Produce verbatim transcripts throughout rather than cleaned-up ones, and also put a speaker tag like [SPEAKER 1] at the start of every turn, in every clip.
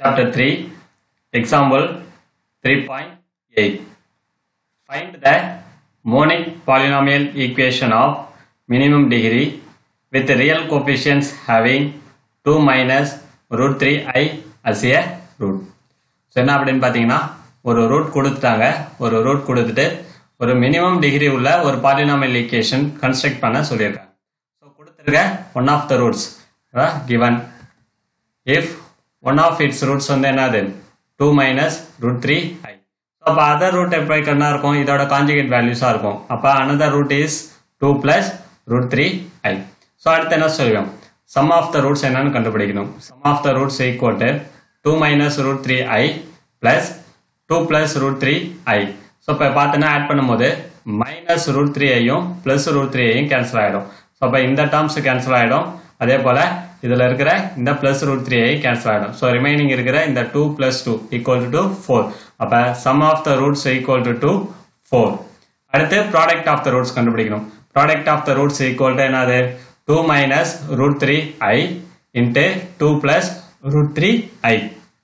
[SPEAKER 1] Chapter three, Example three point eight. Find the monic polynomial equation of minimum degree with real coefficients having two minus root three I as a root. So என்ன அப்படின்னு பார்த்தீங்கன்னா ஒரு root கொடுத்துட்டாங்க, ஒரு root கொடுத்துட்டு ஒரு minimum degree உள்ள ஒரு பாலினாமியல் ஈக்குவேஷன் கன்ஸ்ட்ரக்ட் பண்ண சொல்லியிருக்காங்க. ஸோ கொடுத்துருக்க one of the roots given if one of its roots வந்து என்னது two minus root three I. So அப்போ அதர் ரூட் எப்படி கண்ணா இருக்கும், இதோட கான்ஜுகேட் வேல்யூஸாக இருக்கும். அப்போ another root is two plus root three I. So அடுத்து என்ன சொல்லுவோம், சம் ஆஃப் த ரூட்ஸ் என்னன்னு கண்டுபிடிக்கணும். Sum of the roots equal to two minus root three I plus two plus root three I. So இப்போ பார்த்தோன்னா add பண்ணும்போது minus root three ஐயும் plus root three ஐயும் கேன்சல் ஆகிடும். ஸோ அப்போ இந்த டேர்ம்ஸ் கேன்சல் ஆகிடும், அதே போல் இதில் இருக்கிற இந்த plus root three I cancel ஆகிடும். ஸோ ரிமைனிங் இருக்கிற இந்த two plus two equal to four. அப்போ sum of the roots equal to two four. அடுத்து ப்ராடக்ட் ஆஃப் த ரூட்ஸ் கண்டுபிடிக்கணும். Product of the roots equal to என்னது two minus root three I into two plus root three I.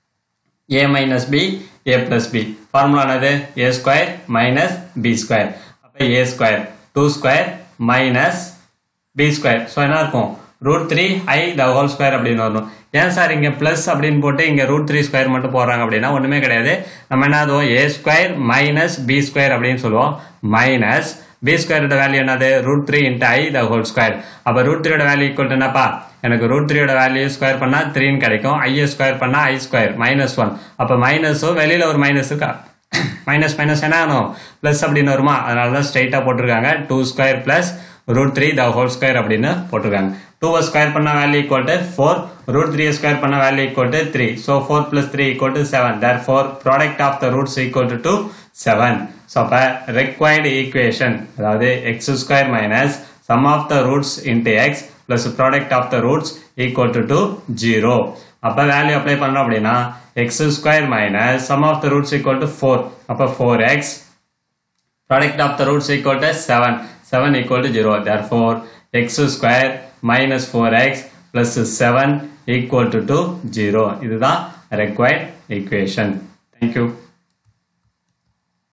[SPEAKER 1] a minus b, a plus b. Formula என்னது a square minus b square. அப்போ a square, two square minus b square. ஸோ என்ன இருக்கும் root three I the whole square அப்படின்னு வரணும். ஏன் sir இங்கே plus அப்படின்னு போட்டு இங்கே ரூட் த்ரீ ஸ்கொயர் மட்டும் போடுறாங்க அப்படின்னா ஒன்றுமே கிடையாது. நம்ம என்ன ஆகுவோம் A square minus B square அப்படின்னு சொல்லுவோம். மைனஸ் பி ஸ்கொயரோட வேல்யூ என்னது root three into I the whole square. அப்போ ரூட் த்ரீயோட வேல்யூ ஈக்குவல் என்னப்பா, எனக்கு ரூட் த்ரீயோட வேல்யூ ஸ்கொயர் பண்ணால் த்ரீன்னு கிடைக்கும். ஐஏ ஸ்கொயர் பண்ணால் ஐ ஸ்கொயர் மைனஸ் ஒன். அப்போ மைனஸோ வெளியில் ஒரு மைனஸ் இருக்கா, மைனஸ் மைனஸ் என்ன ஆகணும் ப்ளஸ் அப்படின்னு வருமா, அதனால தான் ஸ்ட்ரைட்டாக போட்டிருக்காங்க two square plus root three the whole square அப்படின்னு போட்டிருக்காங்க. டூவை ஸ்கொயர் பண்ண value equal to four, root three square பண்ண value equal to three. So four plus three equal to seven. Therefore product of the roots equal to seven. So அப்போ required equation அதாவது X square minus sum of the roots into X plus product of the roots equal to to zero. அப்போ value apply பண்ணோம் அப்படின்னா X square minus sum of the roots equal to four. அப்போ four X product of the roots equal to seven. seven equal to zero. Therefore, x square minus four x plus seven equal to, to zero. This is the required equation. Thank you.